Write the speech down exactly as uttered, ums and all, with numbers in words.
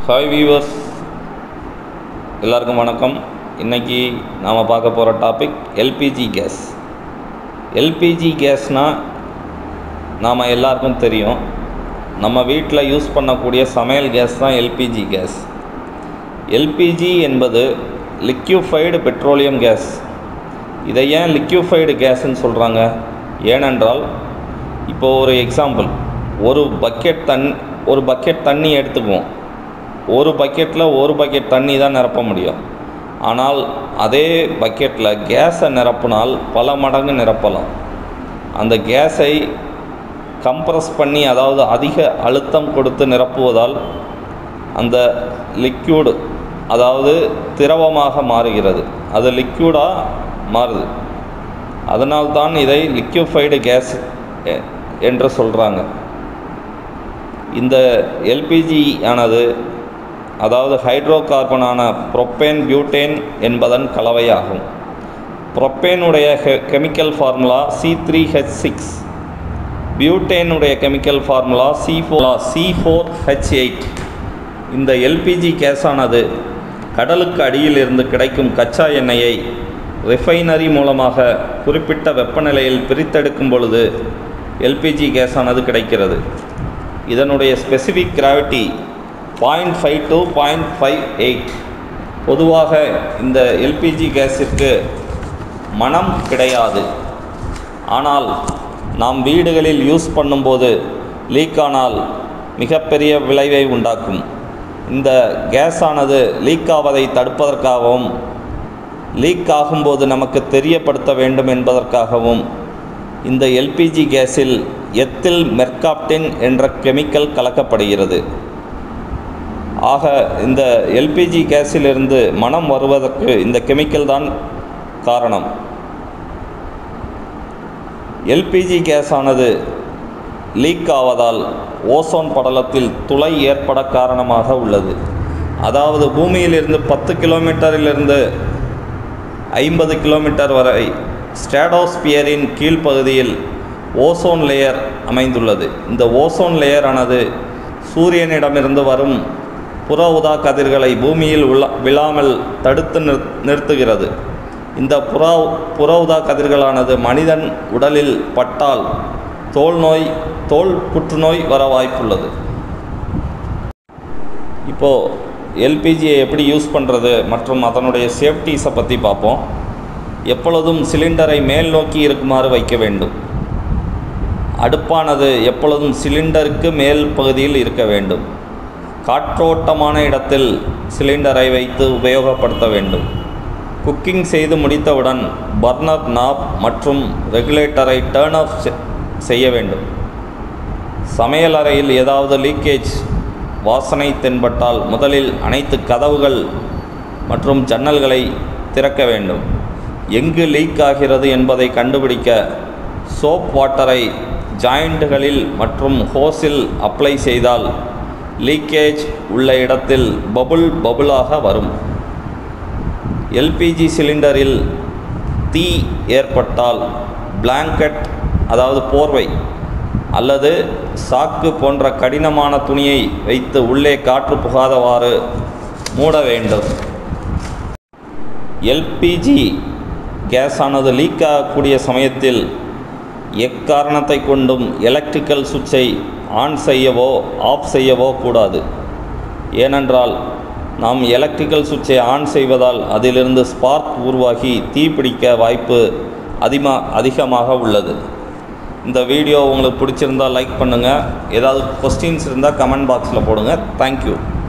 Hi viewers, எல்லாருக்கும் வணக்கம். இன்றைக்கி நாம் பார்க்க போகிற டாபிக் எல்பிஜி கேஸ். எல்பிஜி கேஸ்னால் நாம் எல்லாருக்கும் தெரியும், நம்ம வீட்டில் யூஸ் பண்ணக்கூடிய சமையல் கேஸ் தான் எல்பிஜி கேஸ். எல்பிஜி என்பது லிக்யூஃபைடு பெட்ரோலியம் கேஸ். இதை ஏன் லிக்யூஃபைடு கேஸ்ன்னு சொல்கிறாங்க? ஏனென்றால் இப்போது ஒரு எக்ஸாம்பிள், ஒரு பக்கெட் தண் ஒரு பக்கெட் தண்ணி எடுத்துக்குவோம். ஒரு பக்கெட்டில் ஒரு பக்கெட் தண்ணி தான் நிரப்ப முடியும். ஆனால் அதே பக்கெட்டில் கேஸை நிரப்பினால் பல மடங்கு நிரப்பலாம். அந்த கேஸை கம்ப்ரஸ் பண்ணி, அதாவது அதிக அழுத்தம் கொடுத்து நிரப்புவதால் அந்த லிக்யூடு, அதாவது திரவமாக மாறுகிறது. அது லிக்யூடாக மாறுது. அதனால்தான் இதை லிக்யூஃபைடு கேஸ் என்று சொல்கிறாங்க. இந்த எல்பிஜி ஆனது, அதாவது ஹைட்ரோ கார்பனான புரோப்பேன் பியூட்டேன் என்பதன் கலவையாகும். புரோப்பேனுடைய chemical formula C three H six, பியூட்டேனுடைய chemical formula C four C four H eight. இந்த எல்பிஜி கேஸானது கடலுக்கு அடியில் இருந்து கிடைக்கும் கச்சா எண்ணெயை ரிஃபைனரி மூலமாக குறிப்பிட்ட வெப்பநிலையில் பிரித்தெடுக்கும் பொழுது எல்பிஜி கேஸானது கிடைக்கிறது. இதனுடைய specific gravity point five to point five eight. பொதுவாக இந்த எல்பிஜி கேஸிற்கு மனம் கிடையாது. ஆனால் நாம் வீடுகளில் யூஸ் பண்ணும்போது லீக் ஆனால் மிகப்பெரிய விளைவை உண்டாக்கும். இந்த கேஸானது லீக் ஆவதை தடுப்பதற்காகவும் லீக் ஆகும்போது நமக்கு தெரியப்படுத்த வேண்டும் என்பதற்காகவும் இந்த எல்பிஜி கேஸில் எத்தில் மெர்காப்டின் என்ற கெமிக்கல் கலக்கப்படுகிறது. ஆக இந்த எல்பிஜி கேஸிலிருந்து மனம் வருவதற்கு இந்த கெமிக்கல் தான் காரணம். எல்பிஜி கேஸானது லீக் ஆவதால் ஓசோன் படலத்தில் துளை ஏற்பட காரணமாக உள்ளது. அதாவது பூமியிலிருந்து பத்து கிலோமீட்டரிலிருந்து ஐம்பது கிலோமீட்டர் வரை ஸ்ட்ராடோஸ்பியரின் கீழ்ப்பகுதியில் ஓசோன் லேயர் அமைந்துள்ளது. இந்த ஓசோன் லேயர் ஆனது சூரியனிடமிருந்து வரும் புற ஊதா கதிர்களை பூமியில் உள்ள விழாமல் தடுத்து நிறுத்துகிறது. இந்த புற புற ஊதா கதிர்களானது மனிதன் உடலில் பட்டால் தோல் நோய் தோல் புற்றுநோய் வர வாய்ப்புள்ளது. இப்போது எல்பிஜியை எப்படி யூஸ் பண்ணுறது மற்றும் அதனுடைய சேஃப்டிஸை பற்றி பார்ப்போம். எப்பொழுதும் சிலிண்டரை மேல் நோக்கி இருக்குமாறு வைக்க வேண்டும். அடுப்பானது எப்பொழுதும் சிலிண்டருக்கு மேல் பகுதியில் இருக்க வேண்டும். காற்றோட்டமான இடத்தில் சிலிண்டரை வைத்து உபயோகப்படுத்த வேண்டும். குக்கிங் செய்து முடித்தவுடன் பர்னர் நாப் மற்றும் ரெகுலேட்டரை டர்ன் ஆஃப் செய்ய வேண்டும். சமையல் அறையில் ஏதாவது லீக்கேஜ் வாசனை தென்பட்டால் முதலில் அனைத்து கதவுகள் மற்றும் ஜன்னல்களை திறக்க வேண்டும். எங்கு லீக் ஆகிறது என்பதை கண்டுபிடிக்க சோப் வாட்டரை ஜாயிண்ட்டுகளில் மற்றும் ஹோஸில் அப்ளை செய்தால் லீக்கேஜ் உள்ள இடத்தில் பபுள் பபுளாக வரும். எல்பிஜி சிலிண்டரில் தீ ஏற்பட்டால் பிளாங்கெட், அதாவது போர்வை அல்லது சாக்கு போன்ற கடினமான துணியை வைத்து உள்ளே காற்று புகாதவாறு மூட வேண்டும். எல்பிஜி கேஸானது லீக் ஆகக்கூடிய சமயத்தில் எக்காரணத்தை கொண்டும் எலக்ட்ரிக்கல் சுவிட்சை ஆன் செய்யவோ ஆஃப் செய்யவோ கூடாது. ஏனென்றால் நாம் எலக்ட்ரிக்கல் சுவிட்சை ஆன் செய்வதால் அதிலிருந்து ஸ்பார்க் உருவாகி தீப்பிடிக்க வாய்ப்பு அதிகமா அதிகமாக உள்ளது. இந்த வீடியோ உங்களுக்கு பிடிச்சிருந்தால் லைக் பண்ணுங்கள். ஏதாவது கொஸ்டின்ஸ் இருந்தால் கமெண்ட் பாக்ஸில் போடுங்க. தேங்க்யூ.